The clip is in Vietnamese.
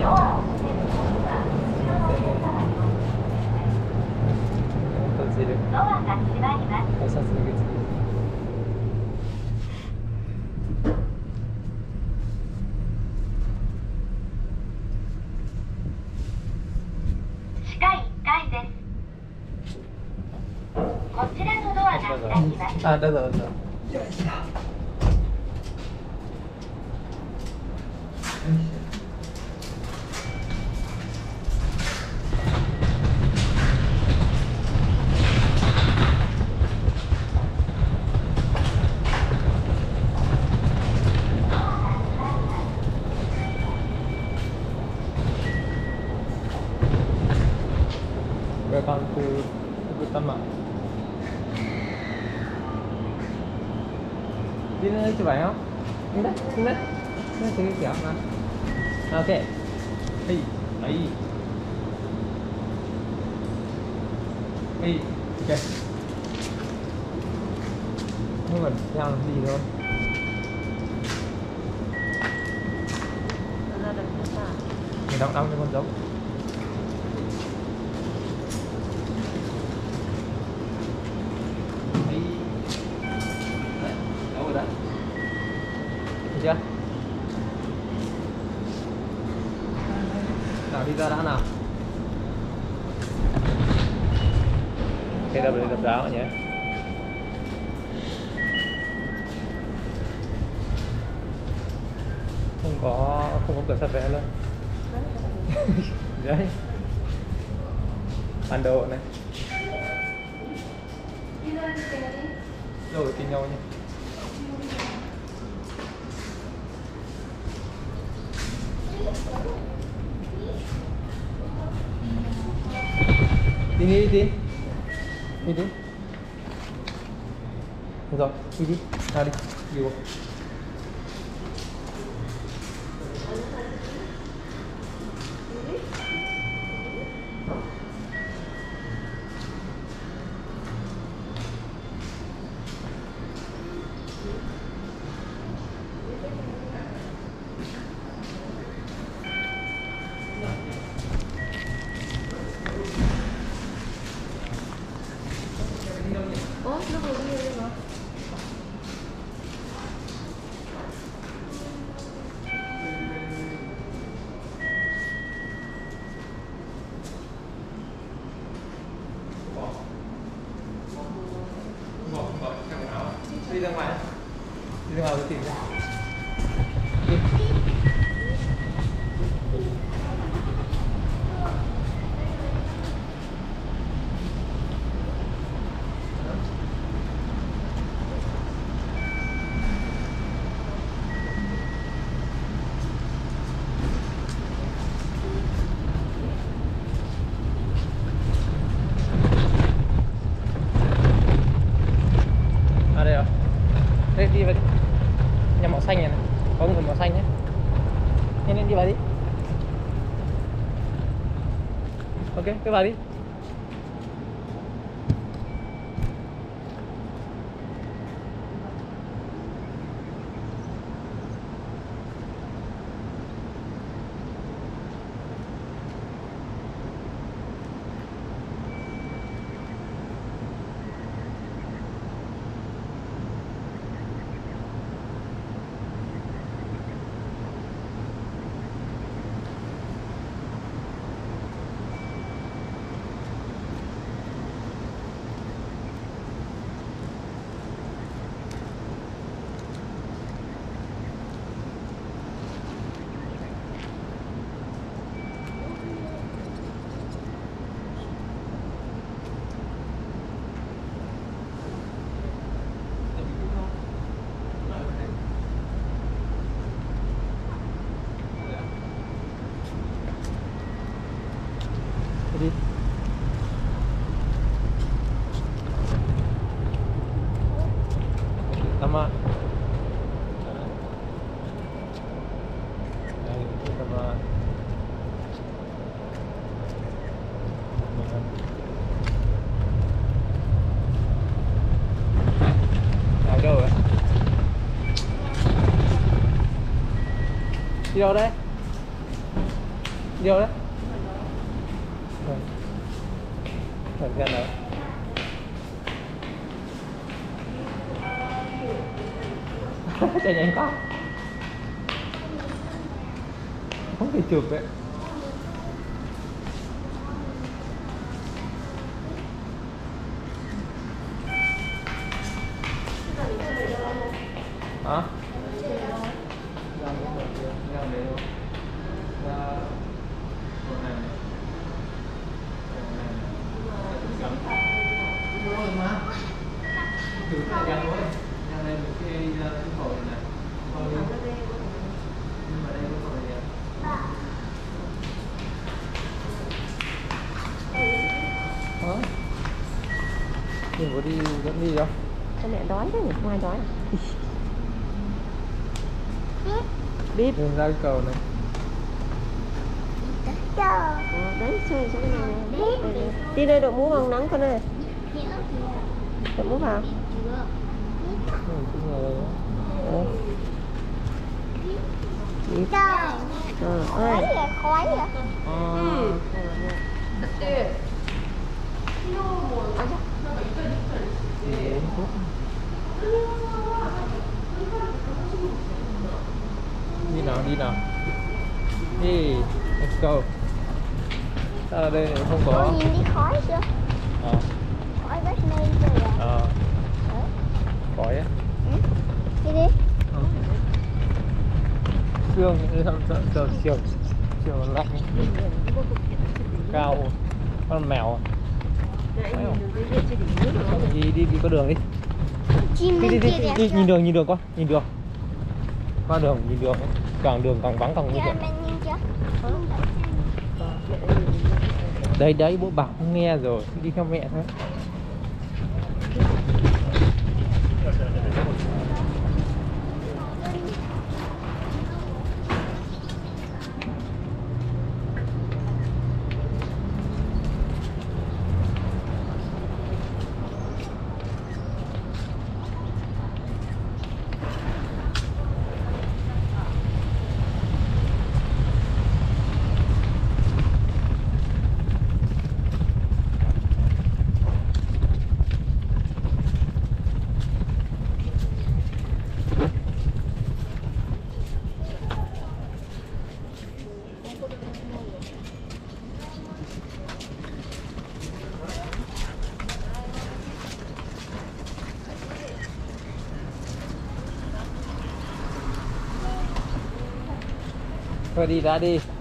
À, đây rồi, rồi. Welcome to Butama. Đi nơi chụp ảnh không? Đứng đấy, đứng đấy. Đây cái kiểu mà. Ok. Ấy, ấy. Ấy, ok. Nhưng mà theo làm gì thôi. Mình đóng cho con dấu. Chưa? Nào đi ra đã nào. Cái đập đá nhé. Không có cửa sắt vé luôn. Đấy. Bản đồ này. Rồi tìm nhau nhé. Đi đi. Được rồi, đi. Ra đi. Đi vô. Đi ra ngoài tôi tìm ra. Đi vào đi. Nhà màu xanh này, có người màu xanh nhé. Nên đi vào đi. Ok, cứ vào đi. Đi. Tama. Tama. Đâu rồi? Đi đâu đây? Vô đấy. Mình ra nữa. Chạy nhanh quá. Không thể chụp vậy. Hả? Đừng có đi dẫn đi đâu. Con mẹ đói đấy nhỉ, ngoài đói à? Bíp. Đừng ra cái cầu này. Đấy, chơi chỗ này này. Đi đây đội mũ bằng nắng con ơi. Đội mũ vào. Khói vậy, khói vậy. Đi nào, đi nào. Đi, let's go. Sao ở đây không có? Con nhìn đi khói chưa? Khói bếp mây rồi à? Khói á. Đi đi. Sương chiều lạnh. Cao. Con mèo. Đi có đường đi. Chim bên kia đẹp. Đi nhìn đường qua, nhìn đường. Qua đường nhìn đường, càng đường càng vắng càng nguy hiểm. Đấy bố bảo không nghe rồi, đi theo mẹ thôi. Thôi đi ra đi.